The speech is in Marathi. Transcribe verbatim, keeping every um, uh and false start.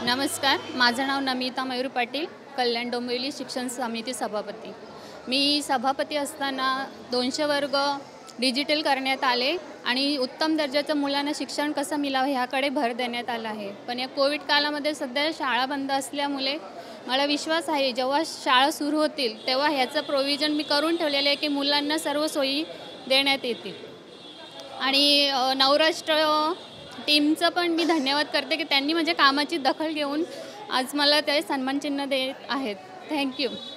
नमस्कार, माझं नाव नमिता मयूर पाटील, कल्याण डोंबिवली शिक्षण समिती सभापती। मी सभापती असताना दोनशे वर्ग डिजिटल करण्यात आले आणि उत्तम दर्जाचं मुलांना शिक्षण कसं मिळावं ह्याकडे भर देण्यात आला आहे। पण या कोविड काळामध्ये सध्या शाळा बंद असल्यामुळे मला विश्वास आहे जेव्हा शाळा सुरू होतील तेव्हा ह्याचं प्रोव्हिजन मी करून ठेवलेलं आहे की मुलांना सर्व सोयी देण्यात येतील। आणि नवराष्ट्र टीमचं पण मी धन्यवाद करते की त्यांनी म्हणजे कामाची दखल घेऊन आज मला ते सन्मानचिन्ह देत आहेत। Thank you.